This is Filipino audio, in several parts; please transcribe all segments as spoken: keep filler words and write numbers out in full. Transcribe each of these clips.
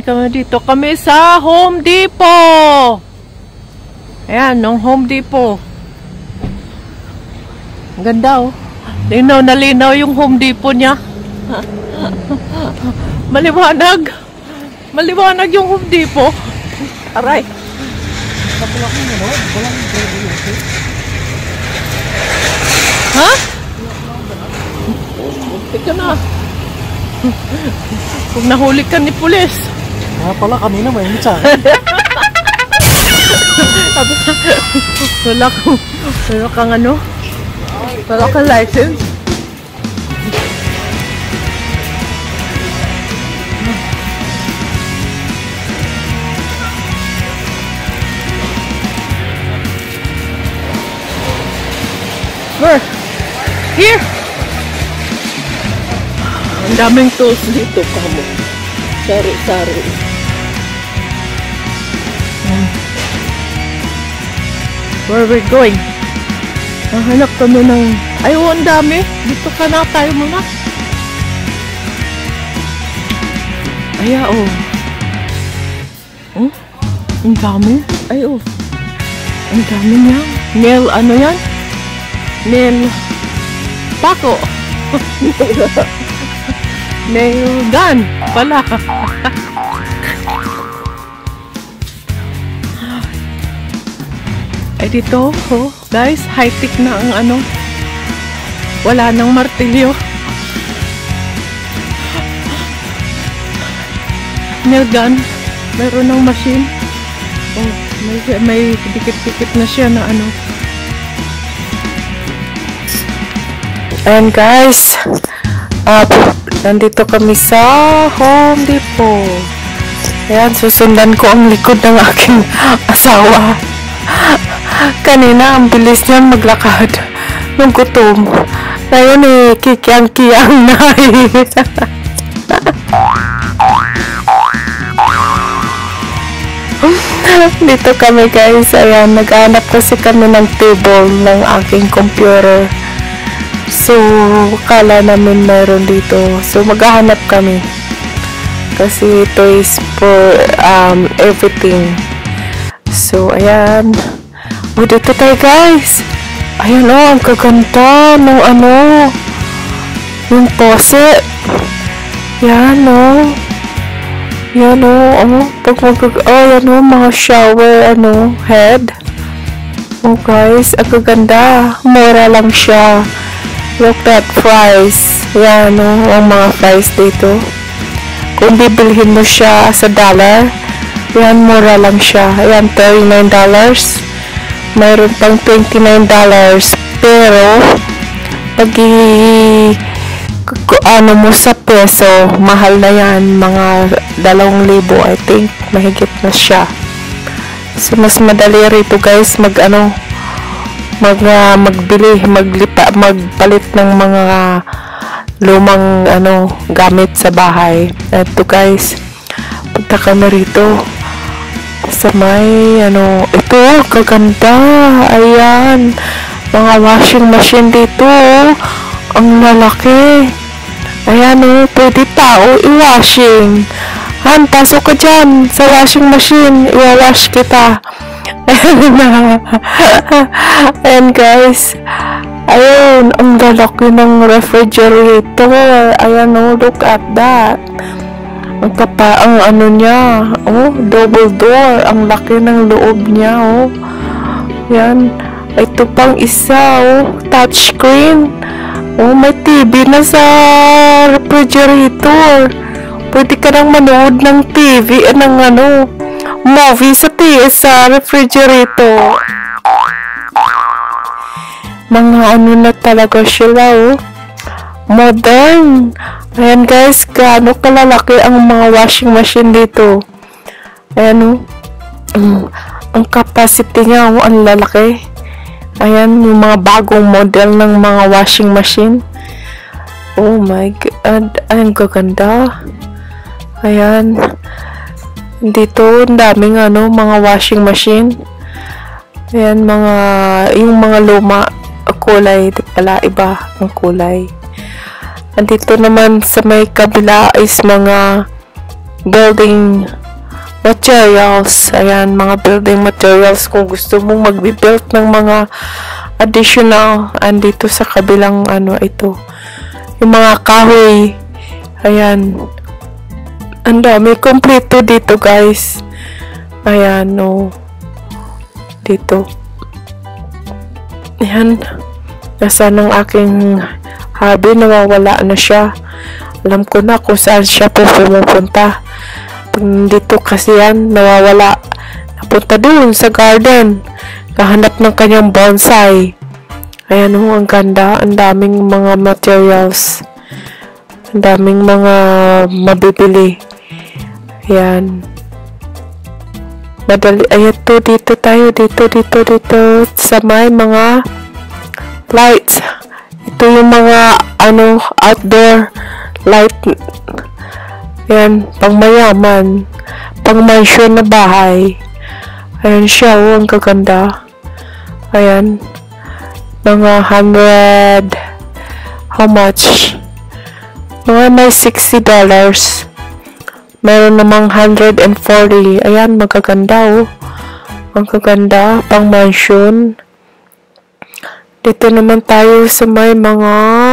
kami dito. Kami sa Home Depot. Ayan, ng Home Depot. Ang ganda oh. Linaw na linaw yung Home Depot niya. Maliwanag. Maliwanag yung Home Depot. Aray. Ha? Tika na. Kung nahuli ka ni pulis. Ah, pala kanina may hinit sa akin. Wala kang, wala kang ano? Wala kang license? Where? Here! Ang daming tools dito pa mo. Sari-sari. Hmm. Where are we going? Nahanap kami ng... Ay, oh, ang dami. Dito ka na tayo muna. Ay, oh. Oh, ang dami. Ay, oh. Ang dami niya. Nail, ano yan? Nail... Pako. Nail gun. Pala. Ay, dito, oh, guys, high-tech na ang ano. Wala nang martilyo. Nail gun. Meron ng machine. Oh, may, may dikit-dikit na siya na ano. Ayan, guys. Uh, nandito kami sa Home Depot. Ayan, susundan ko ang likod ng aking asawa. Kanina, ang bilis niyan maglakad nung gutom. Ngayon eh, kikiyang-kiyang na eh. Dito kami, guys. Ayan, naghanap kasi kami ng table ng aking computer. So, kala namin mayroon dito. So, maghahanap kami. Kasi ito is for um, everything. So, ayan. O, dito tayo, guys. Ayan, o. Ang kaganda ng ano. Yung pose. Yan, o. Yan, o. O. Pag mag... Oh, yan, o. Mga shower, ano, head. O, guys. Ang kaganda. Mura lang siya. Look at price. Yan, o. Ang mga price dito. Kung bibilhin mo siya sa dollar, yan, mura lang siya. Ayan, thirty-nine dollars. Mayroon pang twenty-nine dollars. Pero, pag i- ano mo sa peso, mahal na yan. Mga dalawang libo, I think. Mahigit na siya. So, mas madali rito, guys, mag, ano, mag, uh, magbili, maglipa, magpalit ng mga lumang, ano, gamit sa bahay. Ito, guys, punta kami rito sa may, ano, ito, kaganda. Ayan, mga washing machine dito. Ang lalaki. Ayan, oh, pwede tao i-washing. Han, pasok ka dyan sa washing machine. I-wash kita. Ayan, guys. Ayun, ang lalaki ng refrigerator. Ayan, oh, look at that. Ang kapa, ang ano niya, oh, double door. Ang laki ng loob niya, oh. Yan. Ito pang isa, oh, touchscreen. Oh, may T V na sa refrigerator. Pwede ka nang manood ng T V, eh, ng ano, movie sa T V, sa refrigerator. Mga ano na talaga sila, oh. Modern. Ayan, guys, gaano kalalaki ang mga washing machine dito. Ayan, oh. Um, ang capacity niya, oh, ang lalaki. Ayan, yung mga bagong model ng mga washing machine. Oh my God. Ang gaganda. Ayan. Dito, ang daming ano, mga washing machine. Ayan, mga, yung mga luma, kulay, pala iba ang kulay. Andito naman sa may kabila is mga building materials. Ayan, mga building materials. Kung gusto mong mag-build ng mga additional, andito sa kabilang ano ito. Yung mga kahoy. Ayan. Ang dami. Kompleto dito, guys. Ayan, no. Dito. Ayan. Nasaan ang aking hobby? Nawawala na siya. Alam ko na kung saan siya po pumupunta. Dito kasi yan, nawawala. Napunta doon sa garden. Kahanap ng kanyang bonsai. Ayan o, ang ganda. Ang daming mga materials. Ang daming mga mabibili. Ayan. Madali. Ayan to, dito tayo. Dito, dito, dito. Sa may mga lights. Ito yung mga ano, outdoor light. Ayan, pang mayaman, pang mansion na bahay. Ayan siya, oh, ang gaganda. Ayan, mga hundred, how much? Mga may sixty dollars. Meron namang one hundred forty. Ayan, magaganda, oh. Ang gaganda, pang mansion. Dito naman tayo sa may mga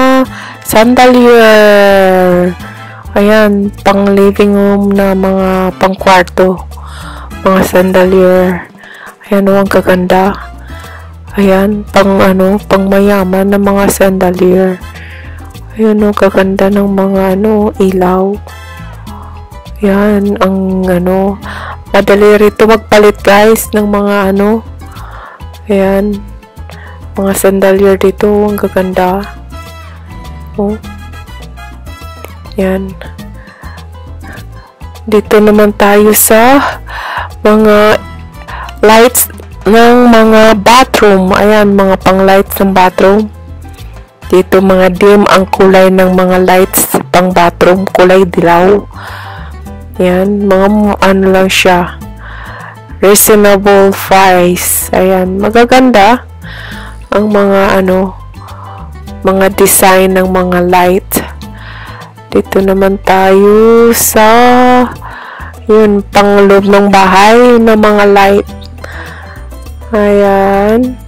sandalware. Ayan, pang living room na mga pang kwarto. Mga sandalware. Ayan o, ang kaganda. Ayan, pang ano, pang mayaman na mga sandalware. Ayan o, kaganda ng mga ano, ilaw. Ayan, ang ano, madali rito magpalit guys ng mga ano. Ayan, mga sandalware dito, ang kaganda. Oh. Yan. Dito naman tayo sa mga lights ng mga bathroom. Ayan, mga pang lights ng bathroom. Dito mga dim ang kulay ng mga lights pang bathroom. Kulay dilaw. Yan, mga ano lang siya. Reasonable price. Ayan, magaganda ang mga ano, mga design ng mga light. Dito naman tayo sa yun, pang loob ng bahay ng mga light. Ayan.